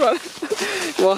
rồi. Wow.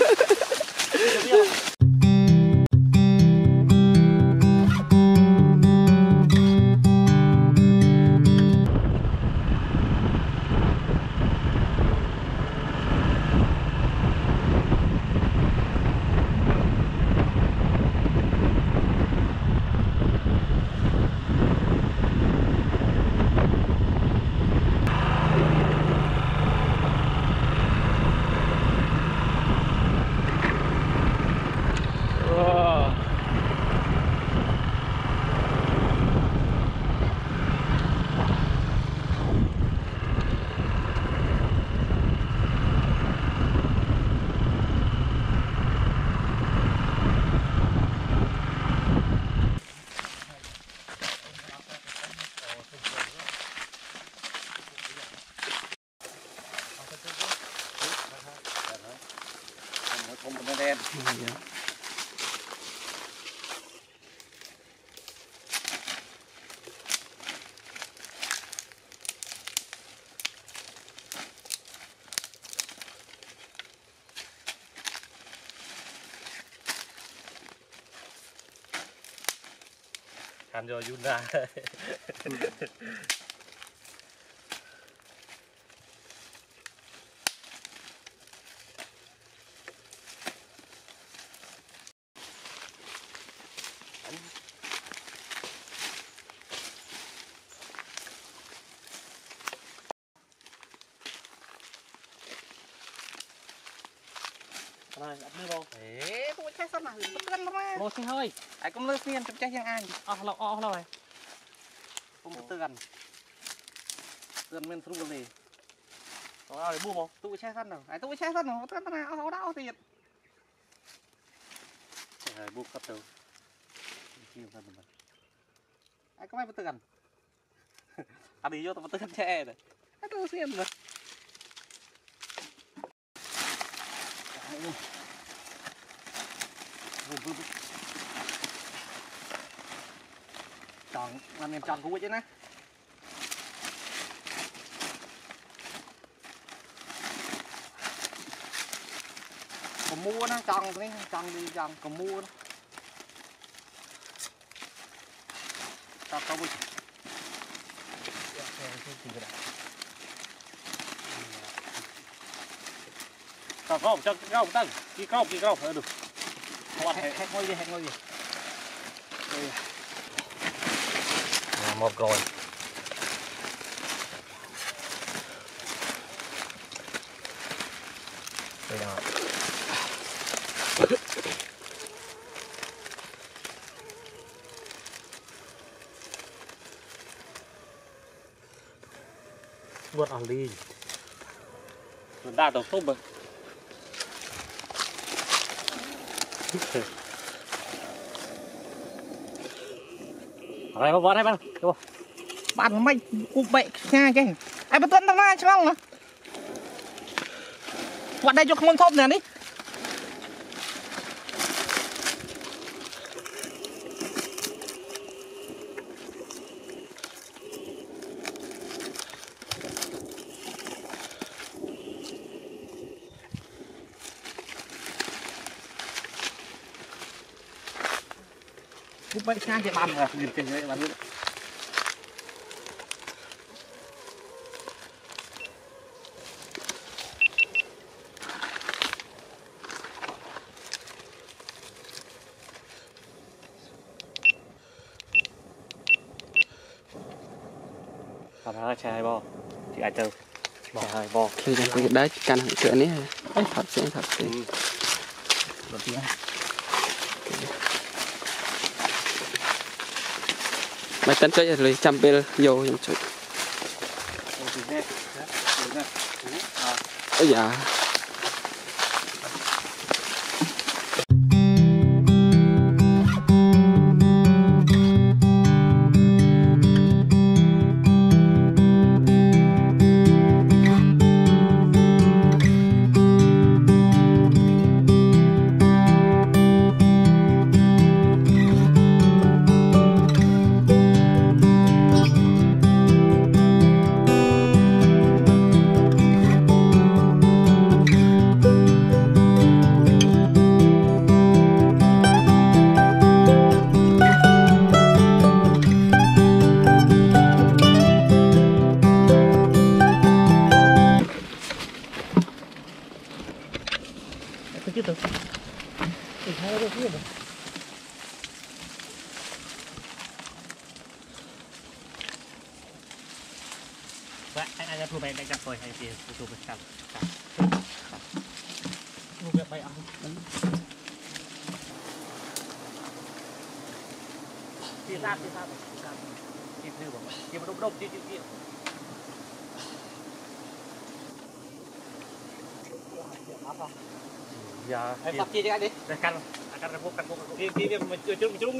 Ăn rồi Yun ra. Rồi, ấp nước không? Ê, tôi chắc sao mà hưởng bất cân lắm á. Lô xin hơi. Ai cũng lơ xiên chụp chắc giang ai. Lâu rồi. Không bất cân. Cân men sung lên. Rồi, mua không? Tôi chắc sẵn rồi. Ai tôi chắc sẵn rồi, tôi chắc là đau thiệt. Rồi buộc cắt đầu. Chim ra mình. Ai có mấy bất cân. Ăn đi vô tôi bất cân che rồi. Ai tôi xiên rồi. Chọn anh em chọn cú chứ nè. Còn mua nó chọn đi chọn còn mua nó. Tao có bụi. Tao có cho cái tầng, kia câu được. Không hết ngồi gì. Một rồi. Đây rồi. Buat ăn đi. Mình đa tổ tôm rồi. Đây bớt đây bạn. Đúng không? Bạn mày cục bậy nha chứ. Ai bắt tuân tao na chứ không nè. Bạn đây cho không thôm nè đi. Cục bậy nha chứ bạn rồi, nhìn trên đây bạn biết. Đó chai bo. Chị ai chơi. Chai bo. Thì cái đấy căn hẳn cửa này. Thật sự. Đầu tiên. Mày tấn chơi rồi chăm bê vô trong chỗ. Ôi dạ. Cái chứ tôi. Thì hai đứa kia rồi. Vậy anh thu về đây gặp tôi hay thì thu về cầm. Thu về bay ăn. Chia ra. Chia đưa vào. Chia vào đông chia. Dạ. Em tập chia cho anh đi. Căn vô. Kia mình chưa.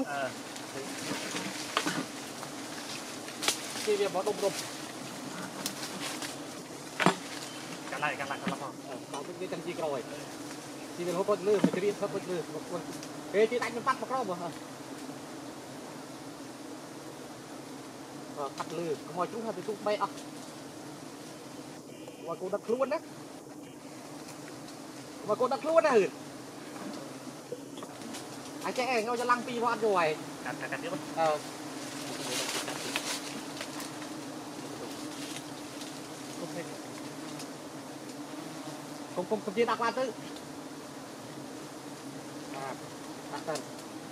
Kia bỏ đông. Cắt lại không. Bảo cái chân chi rồi. Chi mình hốt con lư, mình đi hốt con lư. Ê chi đánh nó bắt vào đó mà. Cắt lư, mọi chúng hay chúng bay à. Mọi cô đặt luôn đó. Mọi cô đặt luôn đấy. Anh trẻ em cho lăng pi vào ăn rồi. Cắt tiếp. Không chia đặt lại chứ. Đặt lên.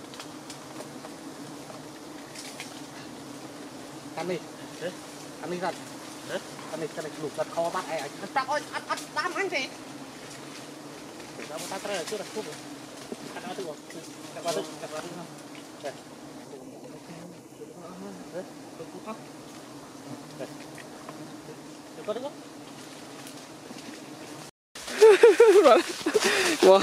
Cắn đi. Cắn đi dần. Cắn đi lục giật kho bắt ai. Chắc ơi, ăn đám hắn gì. Đó một ta trời chưa đặt thuốc rồi. Cắt nó tự rồi. Cắt vào tự. Đây. Đấy, tôi cút khóc. Đây. Được có được không? Wow.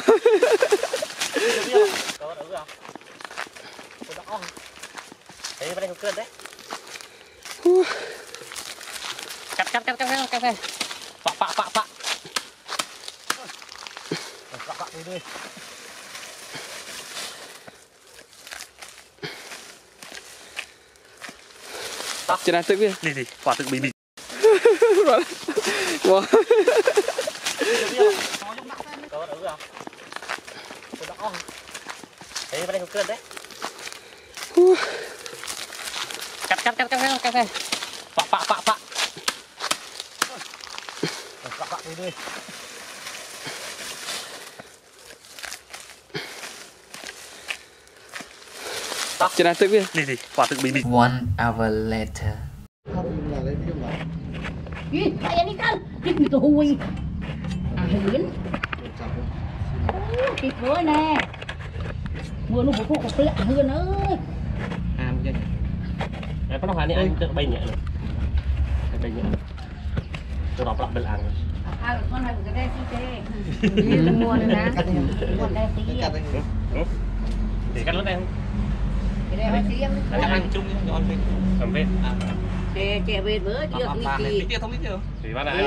Có được không? Tôi đỏ. Đấy bên đây không cơn đấy. Cắt. Phạ. Phạ đi. Trên này tự biết. Đi, quả tự bị. Wow. Có được không? Tôi đỏ. Đấy bên đây không cơn đấy. Cắt. Phạ. Phạ đi. Trên này tự biết. Đi, quả tự bị. 1 hour later. Cái anh đi cân, cái gì tôi hui. Hiển. Cái với nè. Mưa nó bổ cục lẹ hơn ơi. Em có nói này anh tự bay nhẹ rồi. Bay nhẹ. Tôi đọc lại bên ăn. Con này cái đây xí tê. Mua nữa nè. Con đây xí. Để cắt lớp em. Cái đây xí em. Các anh chung cho mình. Cầm bên. Trẻ về với chưa Bạn này biết không biết chưa? Thì bạn này